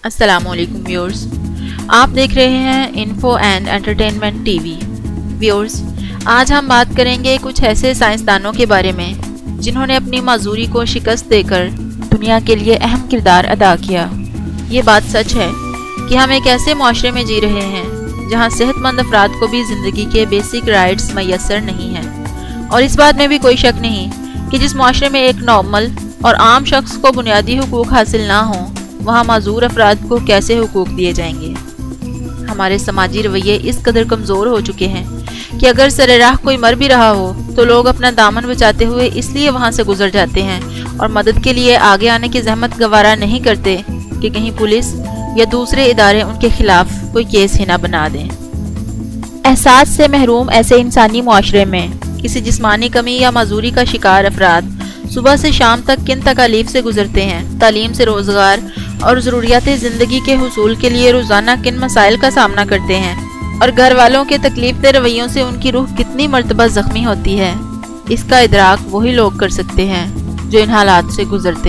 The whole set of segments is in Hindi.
अस्सलामुअलैकुम व्यूअर्स, आप देख रहे हैं info and entertainment TV. Viewers, आज हम बात करेंगे कुछ ऐसे साइंसदानों के बारे में जिन्होंने अपनी माजूरी को शिकस्त देकर दुनिया के लिए अहम किरदार अदा किया। ये बात सच है कि हम एक ऐसे माशरे में जी रहे हैं जहाँ सेहतमंद अफराद को भी ज़िंदगी के बेसिक राइट्स मैसर नहीं हैं, और इस बात में भी कोई शक नहीं कि जिस माशरे में एक नॉर्मल और आम शख्स को बुनियादी हुकूक हासिल ना हों, वहाँ माजूर अफराद को कैसे हुकूक दिए जाएंगे। हमारे समाजी रवैये इस कदर कमज़ोर हो चुके हैं कि अगर सरेराह कोई मर भी रहा हो तो लोग अपना दामन बचाते हुए इसलिए वहाँ से गुजर जाते हैं और मदद के लिए आगे आने की जहमत गवारा नहीं करते कि कहीं पुलिस या दूसरे इदारे उनके खिलाफ कोई केस ही ना बना दें। एहसास से महरूम ऐसे इंसानी मुआशरे में किसी जिस्मानी कमी या माजूरी का शिकार अफराद सुबह से शाम तक किन तकालीफ से गुजरते हैं, तालीम से रोज़गार और ज़रूरियात ज़िंदगी के हुसूल के लिए रोज़ाना किन मसाइल का सामना करते हैं, और घर वालों के तकलीफ रवैयों से उनकी रूह कितनी मर्तबा ज़ख्मी होती है, इसका इदराक वही लोग कर सकते हैं जो इन हालात से गुजरते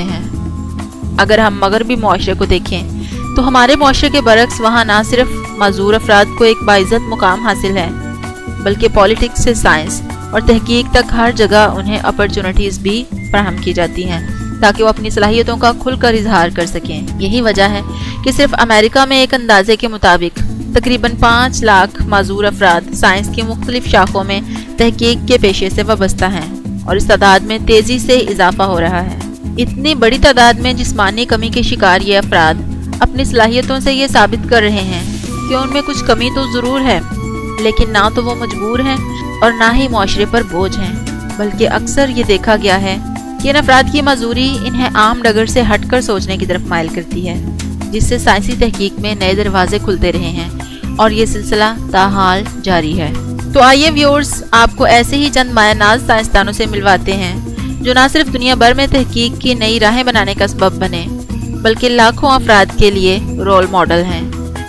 हैं। अगर हम मगरबी मुआशरे को देखें तो हमारे मुआशरे के बरक्स वहाँ ना सिर्फ माजूर अफराद को एक बाइज़्ज़त मुकाम हासिल है, बल्कि पॉलिटिक्स से साइंस और तहकीक तक हर जगह उन्हें अपॉर्चुनिटीज़ भी फराहम की जाती हैं ताकि वो अपनी सलाहियतों का खुलकर इजहार कर सकें। यही वजह है कि सिर्फ अमेरिका में एक अंदाजे के मुताबिक तकरीबन 5 लाख माजूर अफराद साइंस की मुख्तलिफ शाखों में तहकीक के पेशे से वाबस्ता हैं, और इस तादाद में तेज़ी से इजाफा हो रहा है। इतनी बड़ी तादाद में जिस्मानी कमी के शिकार ये अफराद अपनी सलाहियतों से ये साबित कर रहे हैं कि उनमें कुछ कमी तो ज़रूर है, लेकिन ना तो वो मजबूर हैं और ना ही मुआशरे पर बोझ हैं। बल्कि अक्सर ये देखा गया है कि इन अफराद की मजूरी इन्हें आम डगर से हटकर सोचने की तरफ माइल करती है, जिससे साइंसी तहकीक में नए दरवाजे खुलते रहे हैं और ये सिलसिला ताहाल जारी है। तो आइए व्यूअर्स, आपको ऐसे ही चंद मायानाज साइंसदानों से मिलवाते हैं जो न सिर्फ दुनिया भर में तहकीक की नई राहें बनाने का सबब बने, बल्कि लाखों अफराद के लिए रोल मॉडल हैं।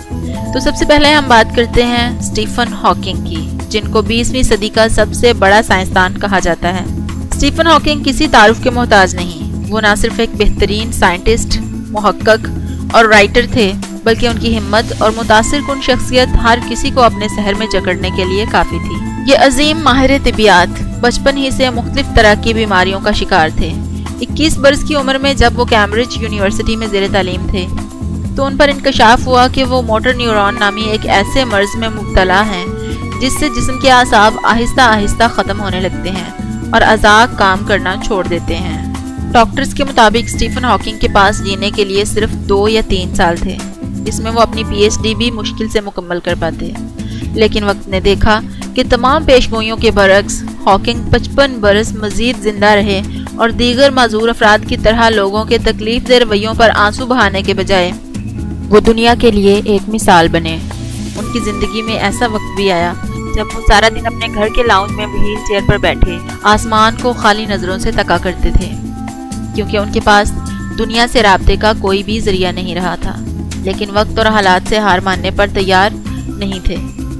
तो सबसे पहले हम बात करते हैं स्टीफन हॉकिंग की, जिनको 20वीं सदी का सबसे बड़ा साइंसदान कहा जाता है। स्टीफन हॉकिंग किसी तारुफ के मोहताज नहीं, वो न सिर्फ एक बेहतरीन साइंटिस्ट, मुहक्कक और राइटर थे, बल्कि उनकी हिम्मत और मुतासिर कुन शख्सियत हर किसी को अपने शहर में जकड़ने के लिए काफ़ी थी। ये अजीम माहिर तिबियात बचपन ही से मुख्तलिफ तरह की बीमारियों का शिकार थे। 21 बरस की उम्र में जब वो कैम्ब्रिज यूनिवर्सिटी में ज़ेर तालीम थे तो उन पर इंकशाफ हुआ कि वो मोटर न्यूरॉन नामी एक ऐसे मर्ज में मुब्तला हैं जिससे जिस्म के आसाब आहिस्ता आहिस्ता ख़त्म होने लगते हैं और अज़ाक काम करना छोड़ देते हैं। डॉक्टर्स के मुताबिक स्टीफन हॉकिंग के पास जीने के लिए सिर्फ 2 या 3 साल थे, जिसमें वो अपनी PhD भी मुश्किल से मुकम्मल कर पाते। लेकिन वक्त ने देखा कि तमाम पेशगोइयों के बरक्स हॉकिंग 55 बरस मजीद जिंदा रहे और दीगर माजूर अफराद की तरह लोगों के तकलीफ दे रवैयों पर आंसू बहाने के बजाय वो दुनिया के लिए एक मिसाल बने। उनकी ज़िंदगी में ऐसा वक्त भी आया जब वो सारा दिन अपने घर के लाउंज में व्हील चेयर पर बैठे आसमान को खाली नज़रों से तका करते थे, क्योंकि उनके पास दुनिया से राब्ते का कोई भी जरिया नहीं रहा था। लेकिन वक्त और हालात से हार मानने पर तैयार नहीं थे।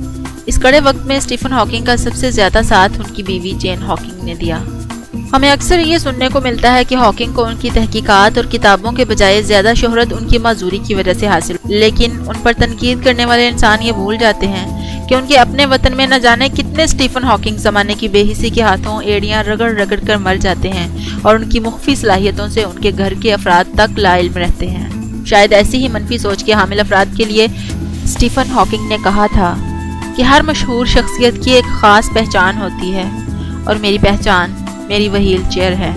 इस कड़े वक्त में स्टीफन हॉकिंग का सबसे ज़्यादा साथ उनकी बीवी जेन हॉकिंग ने दिया। हमें अक्सर ये सुनने को मिलता है कि हॉकिंग को उनकी तहकीकात और किताबों के बजाय ज़्यादा शोहरत उनकी माजूरी की वजह से हासिल, लेकिन उन पर तनकीद करने वाले इंसान ये भूल जाते हैं कि उनके अपने वतन में न जाने कितने स्टीफन हॉकिंग ज़माने की बेहिसी के हाथों एड़ियाँ रगड़ रगड़ कर मर जाते हैं और उनकी मुख्फी सलाहियतों से उनके घर के अफराद तक लाइल्म रहते हैं। शायद ऐसी ही मनफी सोच के हामिल अफराद के लिए स्टीफन हॉकिंग ने कहा था कि हर मशहूर शख्सियत की एक ख़ास पहचान होती है और मेरी पहचान मेरी व्हील चेयर है।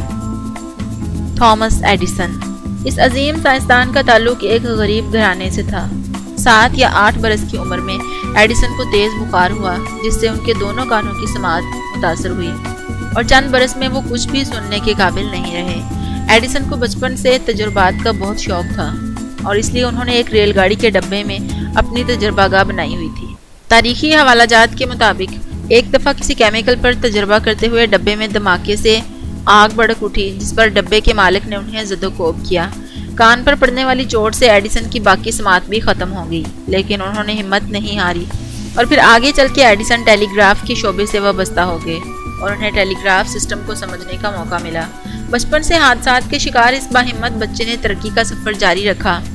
Thomas Edison. इस अजीम साइंसदान का ताल्लुक एक गरीब घराने से था। 7 या 8 बरस की उम्र में एडिसन को तेज़ बुखार हुआ, जिससे उनके दोनों कानों की समात मुतासर हुई और चंद बरस में वो कुछ भी सुनने के काबिल नहीं रहे। एडिसन को बचपन से तजुर्बात का बहुत शौक था और इसलिए उन्होंने एक रेलगाड़ी के डब्बे में अपनी तजर्बागाह बनाई हुई थी। तारीखी हवालाजात के मुताबिक एक दफ़ा किसी केमिकल पर तजर्बा करते हुए डब्बे में धमाके से आग भड़क उठी, जिस पर डब्बे के मालिक ने उन्हें ज़दोकोब किया। कान पर पड़ने वाली चोट से एडिसन की बाकी समात भी ख़त्म हो गई, लेकिन उन्होंने हिम्मत नहीं हारी और फिर आगे चल के एडिसन टेलीग्राफ के शोबे से वाबस्ता हो गए और उन्हें टेलीग्राफ सिस्टम को समझने का मौका मिला। बचपन से हादसात के शिकार इस बाहिम्मत बच्चे ने तरक्की का सफ़र जारी रखा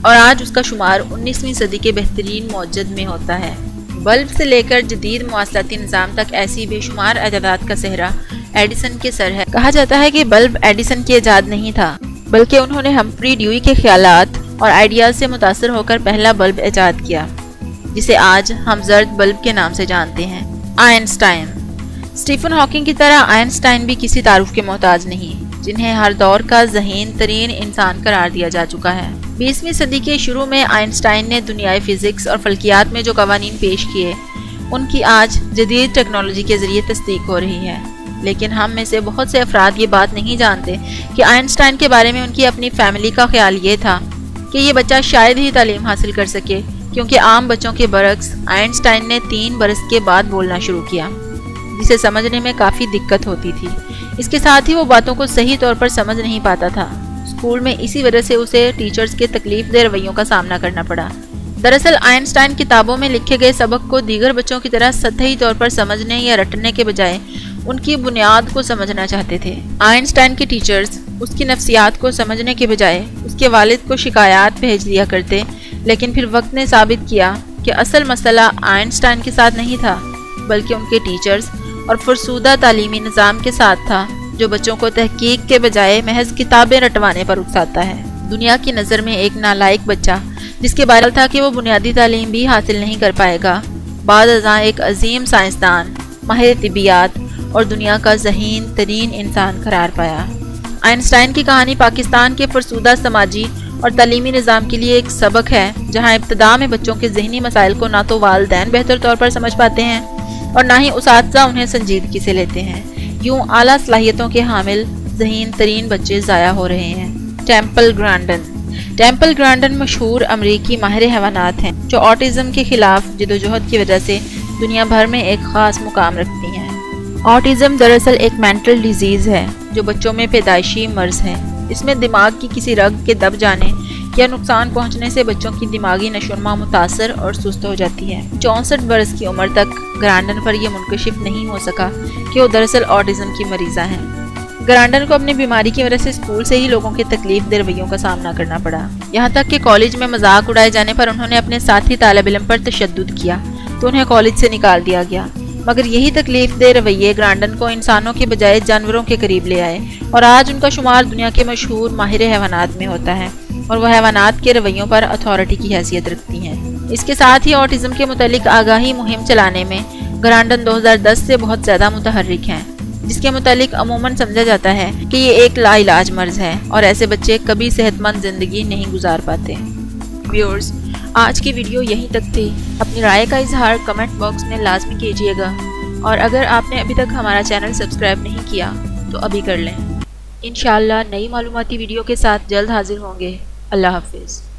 और आज उसका शुमार 19वीं सदी के बेहतरीन मौजद में होता है। बल्ब से लेकर जदीद मवासलाती निज़ाम तक ऐसी बेशुमार इजादात का सेहरा एडिसन के सर है। कहा जाता है कि बल्ब एडिसन की इजाद नहीं था, बल्कि उन्होंने हम्फ्री ड्यूई के ख्यालात और आइडियाज़ से मुतासर होकर पहला बल्ब इजाद किया, जिसे आज हम जर्द बल्ब के नाम से जानते हैं। आइंस्टाइन। स्टीफन हॉकिंग की तरह आइंस्टाइन भी किसी तारुफ के मोहताज नहीं, जिन्हें हर दौर का ज़हीन तरीन इंसान करार दिया जा चुका है। 20वीं सदी के शुरू में आइंस्टाइन ने दुनियाई फिजिक्स और फल्कियात में जो कवानीन पेश किए, उनकी आज जदीद टेक्नोलॉजी के ज़रिए तस्दीक हो रही है। लेकिन हम में से बहुत से अफराद ये बात नहीं जानते कि आइंस्टाइन के बारे में उनकी अपनी फैमिली का ख्याल ये था कि ये बच्चा शायद ही तालीम हासिल कर सके, क्योंकि आम बच्चों के बरक्स आइंस्टाइन ने 3 बरस के बाद बोलना शुरू किया, जिसे समझने में काफ़ी दिक्कत होती थी। इसके साथ ही वो बातों को सही तौर पर समझ नहीं पाता था। स्कूल में इसी वजह से उसे टीचर्स के तकलीफदेह रवैयों का सामना करना पड़ा। दरअसल आइंस्टाइन किताबों में लिखे गए सबक को दीगर बच्चों की तरह सतही तौर पर समझने या रटने के बजाय उनकी बुनियाद को समझना चाहते थे। आइंस्टाइन के टीचर्स उसकी नफ्सियात को समझने के बजाय उसके वालिद को शिकायत भेज दिया करते, लेकिन फिर वक्त ने साबित किया कि असल मसला आइंस्टाइन के साथ नहीं था, बल्कि उनके टीचर्स और फरसूदा तालीमी निज़ाम के साथ था, जो बच्चों को तहकीक के बजाय महज किताबें रटवाने पर उकसाता है। दुनिया की नज़र में एक नालायक बच्चा, जिसके बारे में था कि वो बुनियादी तालीम भी हासिल नहीं कर पाएगा, बाद अज़ां एक अजीम साइंसदान, माहिर तिबियात और दुनिया का ज़हीन तरीन इंसान करार पाया। आइंस्टाइन की कहानी पाकिस्तान के फरसूदा समाजी और तालीमी निज़ाम के लिए एक सबक है, जहाँ इब्तदा में बच्चों के ज़हनी मसाइल को ना तो वालिदैन बेहतर तौर पर समझ पाते हैं और ना ही उसातिज़ा उन्हें संजीदगी से लेते हैं। यूँ आला सलाहियतों के हामिल ज़हीन तरीन बच्चे ज़ाया हो रहे हैं। टेम्पल ग्रांडन। टेम्पल ग्रांडन मशहूर अमरीकी माहिर हैवानात हैं, जो ऑटिज़म के खिलाफ जदोजहद की वजह से दुनिया भर में एक ख़ास मुकाम रखती हैं। ऑटिज़म दरअसल एक मेंटल डिजीज़ है जो बच्चों में पैदाइशी मर्ज है। इसमें दिमाग की किसी रग के दब जाने या नुकसान पहुंचने से बच्चों की दिमागी नशोनुमा मुतासर और सुस्त हो जाती है। 64 बरस की उम्र तक ग्रांडन पर यह मुनकशिफ नहीं हो सका कि वो दरअसल ऑटिज़म की मरीज़ा हैं। ग्रांडन को अपनी बीमारी की वजह से स्कूल से ही लोगों के तकलीफदेह रवैयों का सामना करना पड़ा। यहाँ तक कि कॉलेज में मजाक उड़ाए जाने पर उन्होंने अपने साथी तालिब इल्म पर तशद्दुद किया तो उन्हें कॉलेज से निकाल दिया गया। मगर यही तकलीफदेह रवैये ग्रांडन को इंसानों के बजाय जानवरों के करीब ले आए और आज उनका शुमार दुनिया के मशहूर माहिर हैवानात में होता है और वह हैवानात के रवैयों पर अथॉरिटी की हैसियत रखती हैं। इसके साथ ही ऑटिज़म के मुतालिक आगाही मुहिम चलाने में ग्रांडन 2010 से बहुत ज़्यादा मुतहर्रिक हैं, जिसके मुतालिक अमूमन समझा जाता है कि ये एक लाइलाज मर्ज है और ऐसे बच्चे कभी सेहतमंद ज़िंदगी नहीं गुजार पाते। व्यूअर्स, आज की वीडियो यहीं तक थी। अपनी राय का इजहार कमेंट बॉक्स में लाजमी कीजिएगा और अगर आपने अभी तक हमारा चैनल सब्सक्राइब नहीं किया तो अभी कर लें। इंशाअल्लाह नई मालूमाती वीडियो के साथ जल्द हाजिर होंगे। अल्लाह हाफिज़।